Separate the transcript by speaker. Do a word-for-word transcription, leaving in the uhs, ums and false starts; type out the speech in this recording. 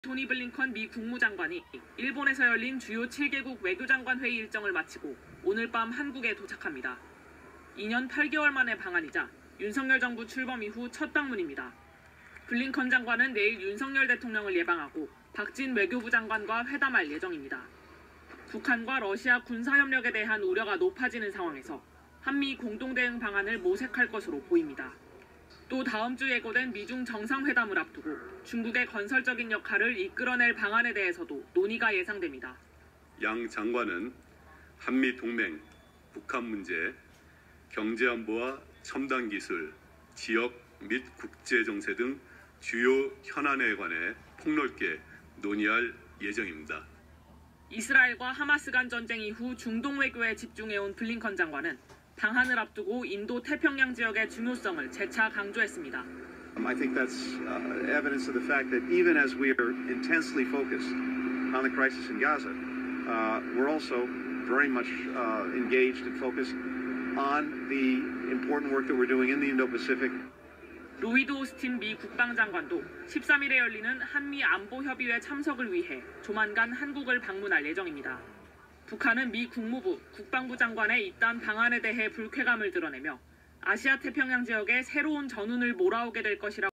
Speaker 1: 토니 블링컨 미 국무장관이 일본에서 열린 주요 칠 개국 외교장관 회의 일정을 마치고 오늘 밤 한국에 도착합니다. 이 년 팔 개월 만의 방한이자 윤석열 정부 출범 이후 첫 방문입니다. 블링컨 장관은 내일 윤석열 대통령을 예방하고 박진 외교부 장관과 회담할 예정입니다. 북한과 러시아 군사협력에 대한 우려가 높아지는 상황에서 한미 공동대응 방안을 모색할 것으로 보입니다. 또 다음 주 예고된 미중 정상회담을 앞두고 중국의 건설적인 역할을 이끌어낼 방안에 대해서도 논의가 예상됩니다.
Speaker 2: 양 장관은 한미 동맹, 북한 문제, 경제안보와 첨단 기술, 지역 및 국제 정세 등 주요 현안에 관해 폭넓게 논의할 예정입니다.
Speaker 1: 이스라엘과 하마스 간 전쟁 이후 중동 외교에 집중해온 블링컨 장관은 방한을 앞두고 인도 태평양 지역의 중요성을 재차 강조했습니다.
Speaker 3: I think that's uh, evidence of the fact that even as we are intensely focused on the crisis in Gaza, uh, we're also very much uh, engaged and focused on the important work that we're doing in the Indo-Pacific.
Speaker 1: 로이드 오스틴 미 국방장관도 십삼 일에 열리는 한미 안보협의회 참석을 위해 조만간 한국을 방문할 예정입니다. 북한은 미 국무부, 국방부 장관의 이딴 방안에 대해 불쾌감을 드러내며 아시아 태평양 지역에 새로운 전운을 몰아오게 될 것이라고